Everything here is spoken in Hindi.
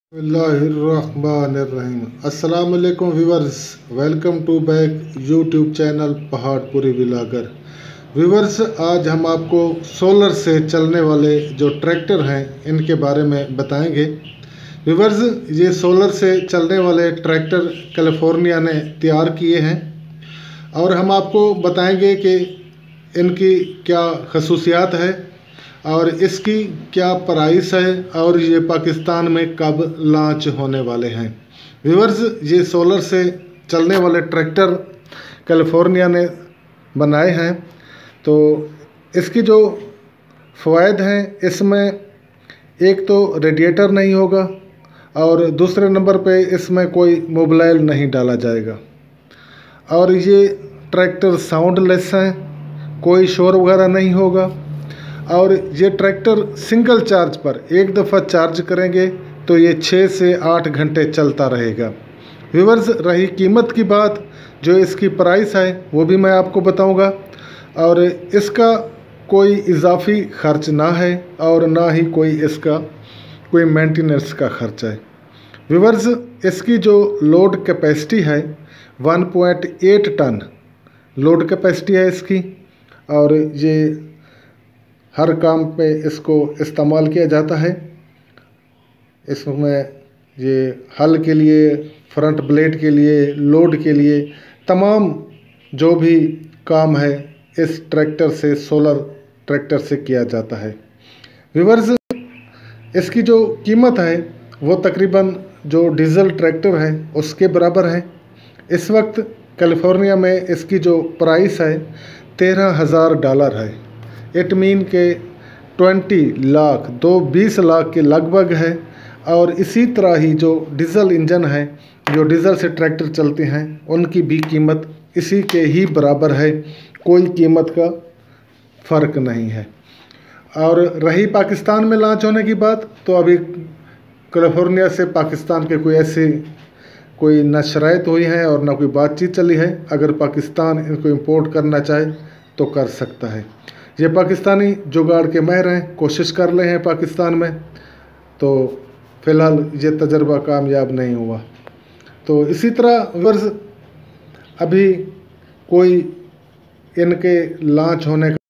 बिस्मिल्लाहिर्रहमानिर्रहीम। अस्सलाम वालेकुम viewers, welcome to back YouTube channel Paharpuri vlogger. Viewers, आज हम आपको सोलर से चलने वाले जो ट्रैक्टर हैं इनके बारे में बताएंगे। व्यूवर्स, ये सोलर से चलने वाले ट्रैक्टर कैलिफोर्निया ने तैयार किए हैं और हम आपको बताएंगे कि इनकी क्या खसूसियात है और इसकी क्या प्राइस है और ये पाकिस्तान में कब लॉन्च होने वाले हैं। व्यूवर्स, ये सोलर से चलने वाले ट्रैक्टर कैलिफोर्निया ने बनाए हैं। तो इसकी जो फ़वाइद हैं, इसमें एक तो रेडिएटर नहीं होगा और दूसरे नंबर पे इसमें कोई मोबाइल नहीं डाला जाएगा और ये ट्रैक्टर साउंडलेस हैं, कोई शोर वगैरह नहीं होगा और ये ट्रैक्टर सिंगल चार्ज पर एक दफ़ा चार्ज करेंगे तो ये 6 से 8 घंटे चलता रहेगा। व्यूवर्स, रही कीमत की बात, जो इसकी प्राइस है वो भी मैं आपको बताऊंगा और इसका कोई इजाफी खर्च ना है और ना ही कोई मेंटेनेंस का खर्च है। व्यूवर्स, इसकी जो लोड कैपेसिटी है 1.8 टन लोड कैपेसिटी है इसकी और ये हर काम पे इसको इस्तेमाल किया जाता है। इसमें ये हल के लिए, फ्रंट ब्लेड के लिए, लोड के लिए, तमाम जो भी काम है इस ट्रैक्टर से, सोलर ट्रैक्टर से किया जाता है। व्यूवर्स, इसकी जो कीमत है वो तकरीबन जो डीजल ट्रैक्टर है उसके बराबर है। इस वक्त कैलिफोर्निया में इसकी जो प्राइस है $13,000 है। इट मीन के 20 लाख के लगभग है। और इसी तरह ही जो डीजल इंजन है, जो डीजल से ट्रैक्टर चलते हैं, उनकी भी कीमत इसी के ही बराबर है, कोई कीमत का फ़र्क नहीं है। और रही पाकिस्तान में लॉन्च होने की बात, तो अभी कैलिफोर्निया से पाकिस्तान के कोई न शराइत हुई है और न कोई बातचीत चली है। अगर पाकिस्तान इनको इंपोर्ट करना चाहे तो कर सकता है। ये पाकिस्तानी जुगाड़ के माहिर हैं, कोशिश कर रहे हैं पाकिस्तान में, तो फ़िलहाल ये तजर्बा कामयाब नहीं हुआ। तो इसी तरह वर्ष अभी कोई इनके लॉन्च होने का